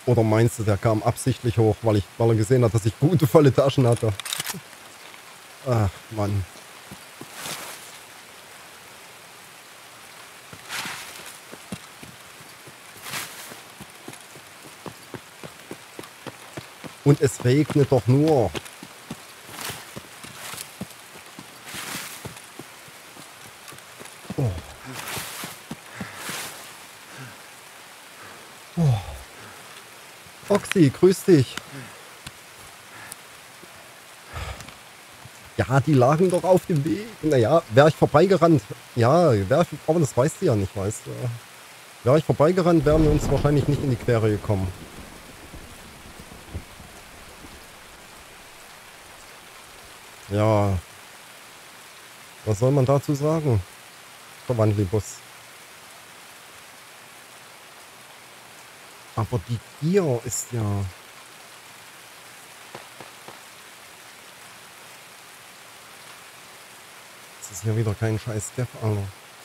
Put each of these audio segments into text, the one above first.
Oder meinst du, der kam absichtlich hoch, weil er gesehen hat, dass ich gute volle Taschen hatte? Ach, Mann. Und es regnet doch nur. Oh. Oh. Oxy, grüß dich. Ja, die lagen doch auf dem Weg. Naja, wäre ich vorbeigerannt. Ja, aber das weißt du ja nicht, weißt du. Wäre ich vorbeigerannt, wären wir uns wahrscheinlich nicht in die Quere gekommen. Ja. Was soll man dazu sagen? Verwandlibus. Aber die Gier ist ja... Das ist ja wieder kein scheiß Dev, Alter.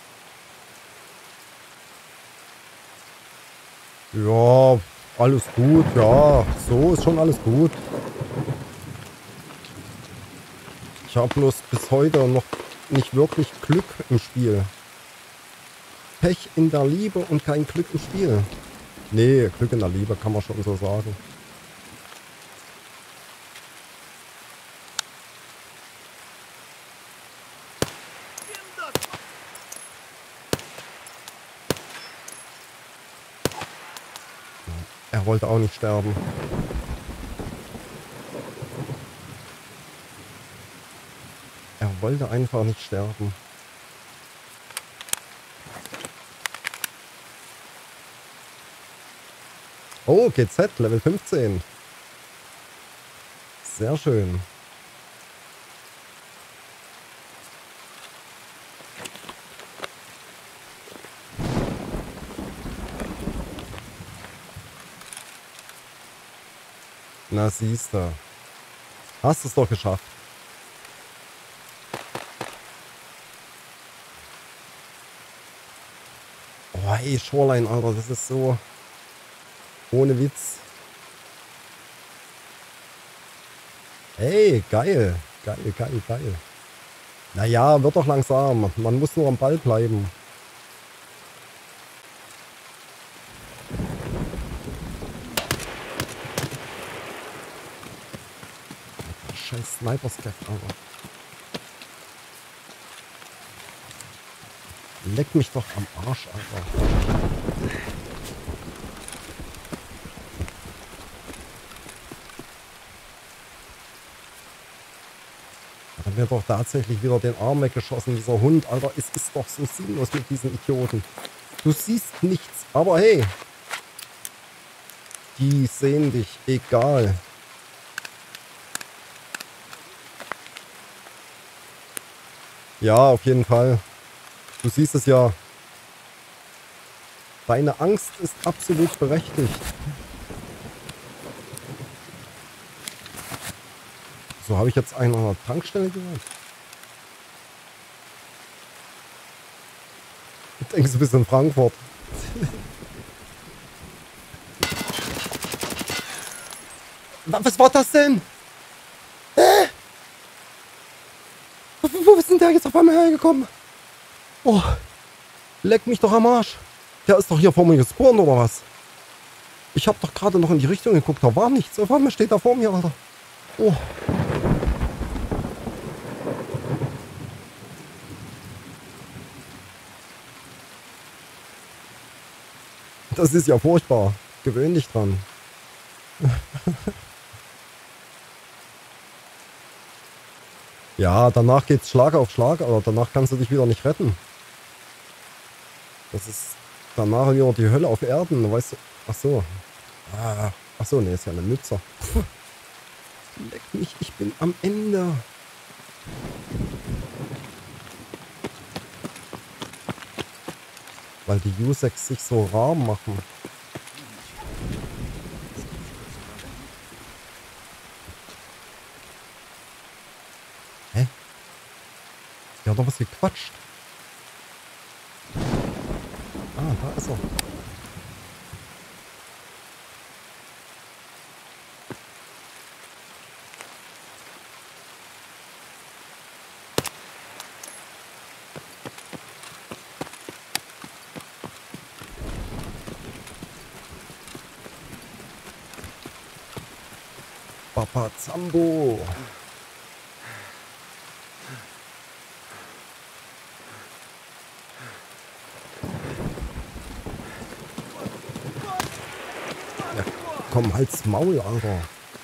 Ja, alles gut, ja. So ist schon alles gut. Ich habe bloß bis heute noch nicht wirklich Glück im Spiel. Pech in der Liebe und kein Glück im Spiel. Nee, Glück in der Liebe kann man schon so sagen. Er wollte auch nicht sterben. Er wollte einfach nicht sterben. Oh, GZ, Level 15. Sehr schön. Na siehste. Hast es doch geschafft. Oh, hey, Shoreline, Alter, das ist so... Ohne Witz. Hey, geil. Geil, geil, geil. Naja, wird doch langsam. Man muss nur am Ball bleiben. Scheiß Sniper-Scav, Alter. Leck mich doch am Arsch, Alter. Hat er mir doch tatsächlich wieder den Arm weggeschossen, dieser Hund, Alter. Es ist doch so sinnlos mit diesen Idioten. Du siehst nichts, aber hey. Die sehen dich, egal. Ja, auf jeden Fall. Du siehst es ja. Deine Angst ist absolut berechtigt. So, habe ich jetzt einen an der Tankstelle gehört? Ich denke, du bist in Frankfurt. Was war das denn? Wo ist denn der jetzt auf einmal hergekommen? Oh, leck mich doch am Arsch. Der ist doch hier vor mir gespawnt, oder was? Ich habe doch gerade noch in die Richtung geguckt, da war nichts. Auf einmal steht er vor mir, Alter. Oh. Das ist ja furchtbar. Gewöhn dich dran. Ja, danach geht's Schlag auf Schlag, aber danach kannst du dich wieder nicht retten. Das ist danach wieder die Hölle auf Erden, weißt du? Ach so. Ach so, nee, ist ja eine Nützer. Leck mich, ich bin am Ende. Weil die U6 sich so rar machen. Hä? Die hat doch was gequatscht. Ah, da ist er. Papa Zambo. Ja, komm, halt's Maul, Alter.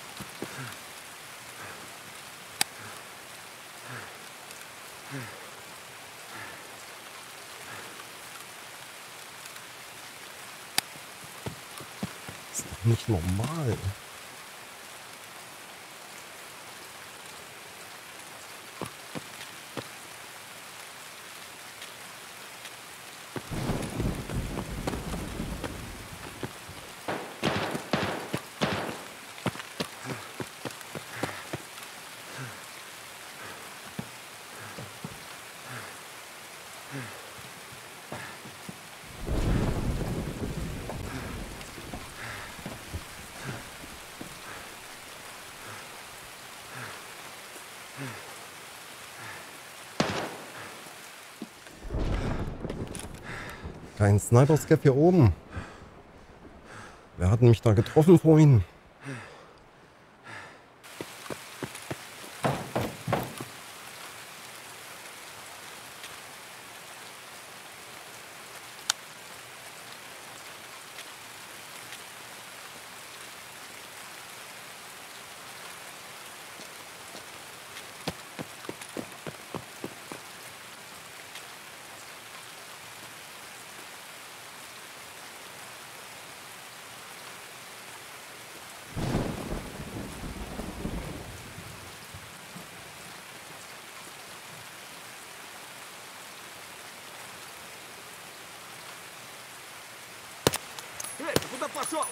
Ist doch nicht normal. Kein Sniper-Scap hier oben. Wer hat mich da getroffen vorhin? Эй, ты куда пошел?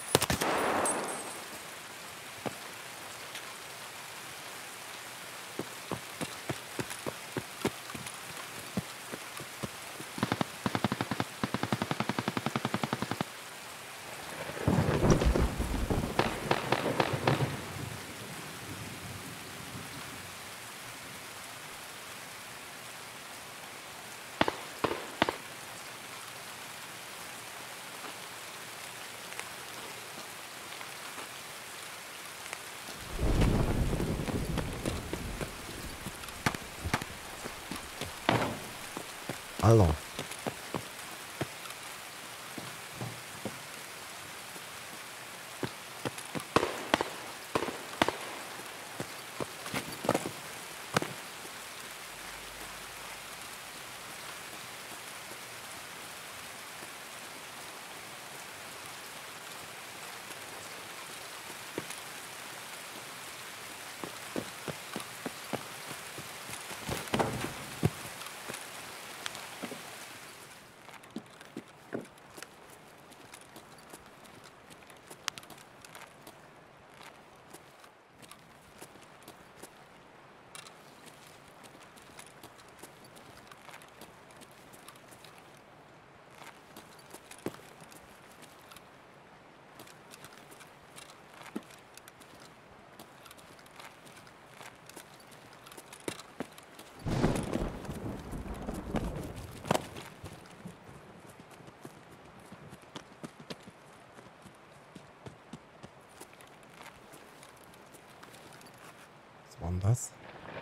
Alter. Was war denn das?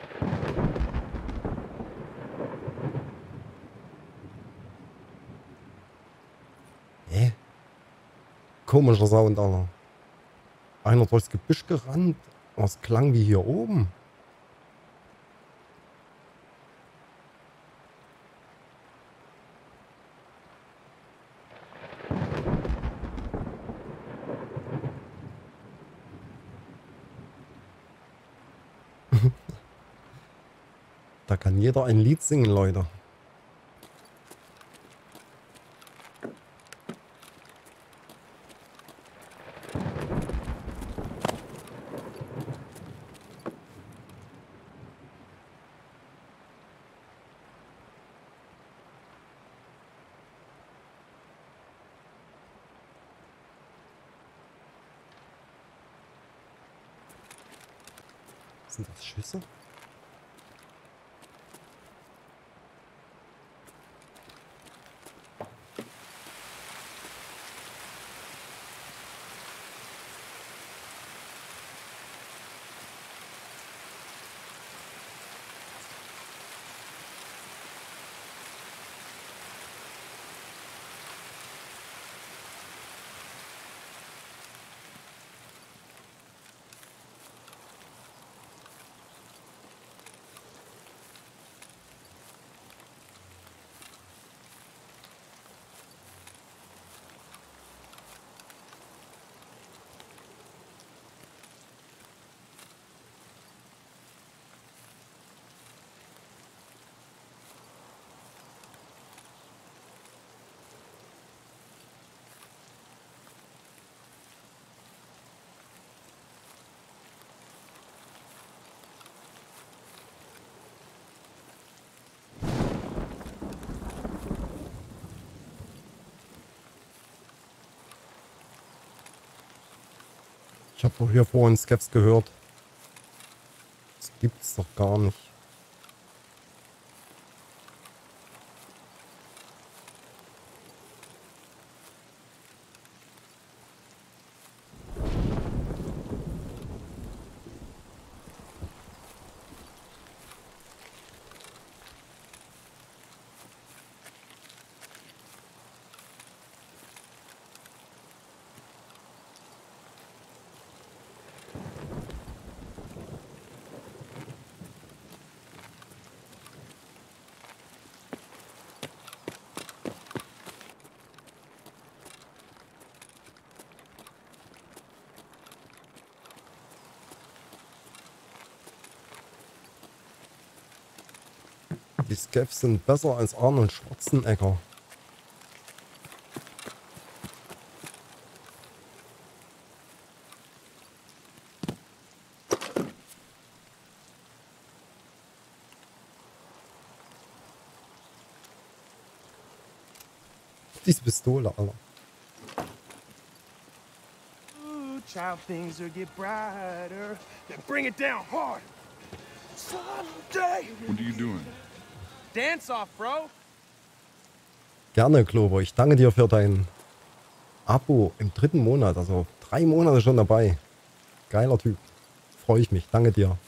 Hä? Komischer Sound, Alter. Einer durchs Gebüsch gerannt. Was klang wie hier oben? Da kann jeder ein Lied singen, Leute. Sind das Schüsse? Ich habe doch hier vorhin Skeffs gehört. Das gibt's doch gar nicht. Die Skeffs sind besser als Arnold Schwarzenegger. Diese Pistole, Alter. Ooh, child, things will get brighter. Then bring it down hard. Someday. What are you doing? Dance off, bro. Gerne, Clover. Ich danke dir für dein Abo im 3. Monat. Also 3 Monate schon dabei. Geiler Typ. Freue ich mich. Danke dir.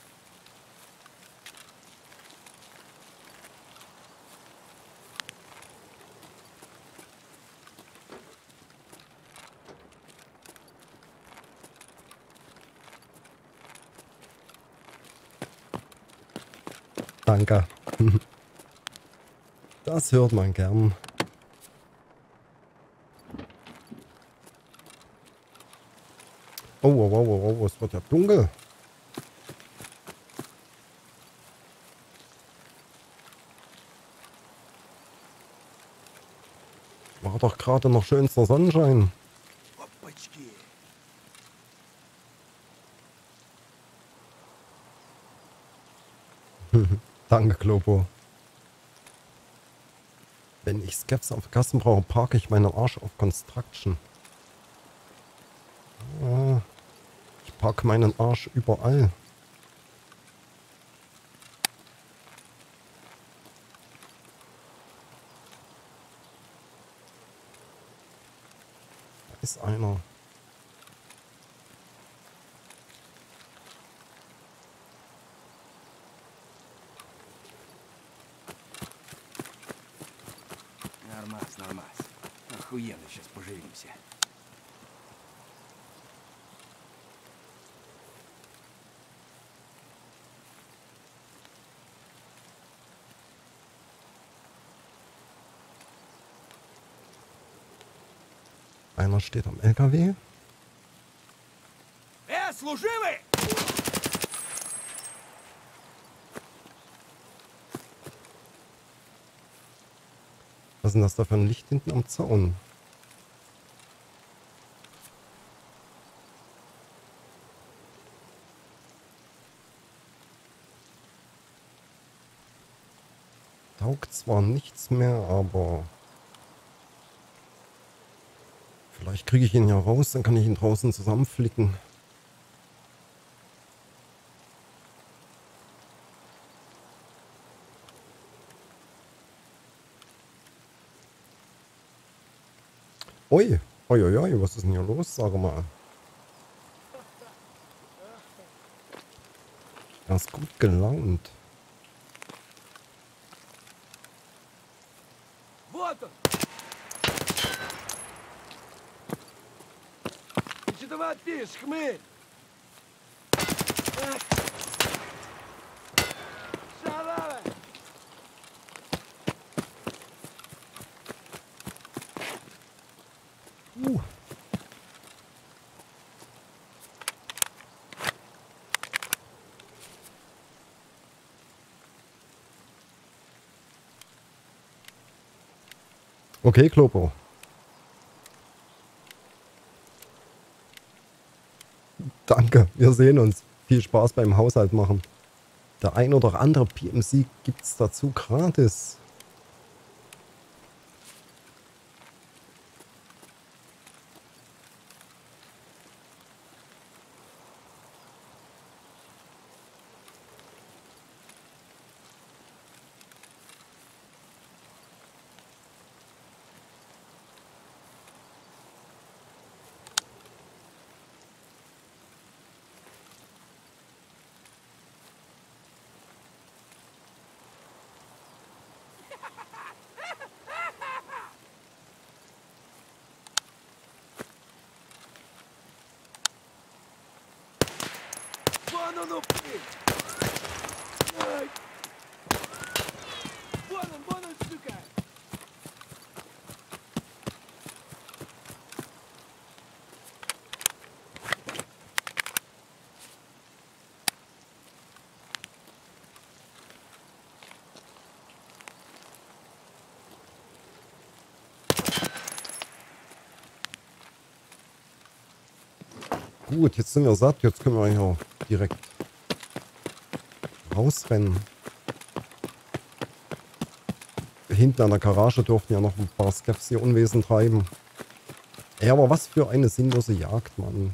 Danke. Das hört man gern. Oh, wow, wow, wow, wow, es wird ja dunkel. War doch gerade noch schönster Sonnenschein. Опачки. Danke, Globo. Wenn ich Skeffs auf Gassen brauche, parke ich meinen Arsch auf Construction. Ah, ich parke meinen Arsch überall. Da ist einer. Нормас, нормас. Охуенно сейчас поживимся. Einer steht am LKW. Служивый! Was ist denn das da für ein Licht hinten am Zaun? Taugt zwar nichts mehr, aber vielleicht kriege ich ihn ja raus, dann kann ich ihn draußen zusammenflicken. Ui, ui, ui, ui, was ist denn hier los? Sag mal. Er ist gut gelaunt. Вот он! Ты что там отпишешь, хмырь? Шалава! Okay, Klopo. Danke, wir sehen uns. Viel Spaß beim Haushalt machen. Der ein oder andere PMC gibt's dazu gratis. no, filho! Ai! Vou não explicar! Gut, jetzt sind wir satt. Jetzt können wir hier direkt rausrennen. Hinten an der Garage dürften ja noch ein paar Skeffs hier Unwesen treiben. Ey, aber was für eine sinnlose Jagd, Mann.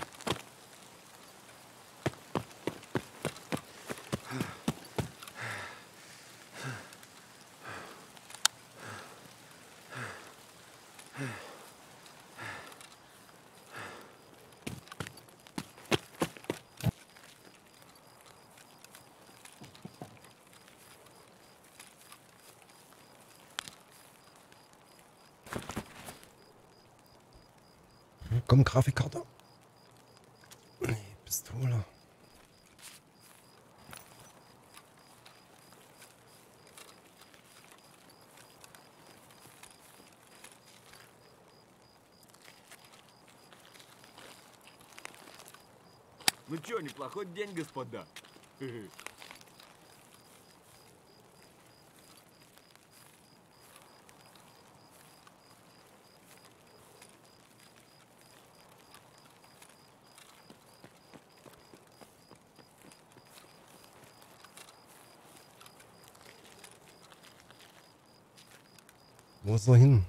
Komm, Grafikkarte. Nee, Pistole. Ну чё, неплохой день, господа. Wo ist er hin?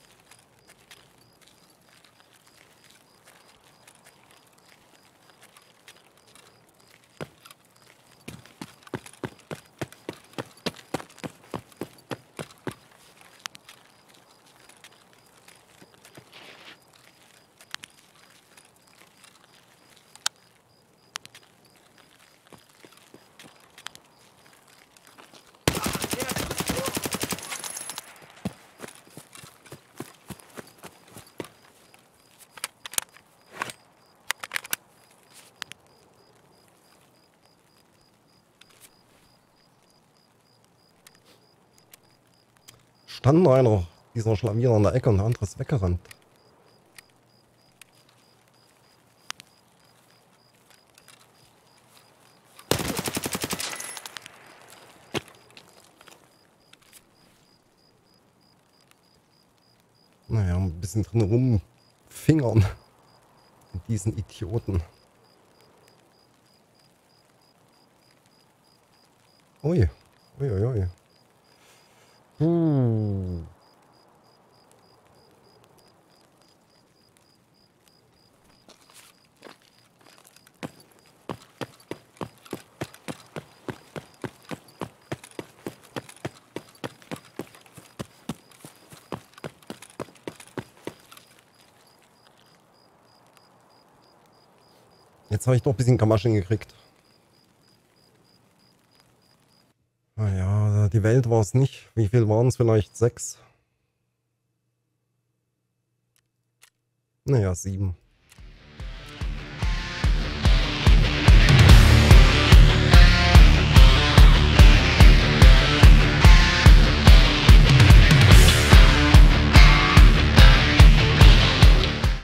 Stand einer dieser Schlawiner in der Ecke und der andere ist weggerannt. Naja, ein bisschen drin rumfingern mit diesen Idioten. Ui, ui, ui, ui. Jetzt habe ich doch ein bisschen Kamaschen gekriegt. Naja, die Welt war es nicht. Wie viel waren es? Vielleicht 6? Naja, 7.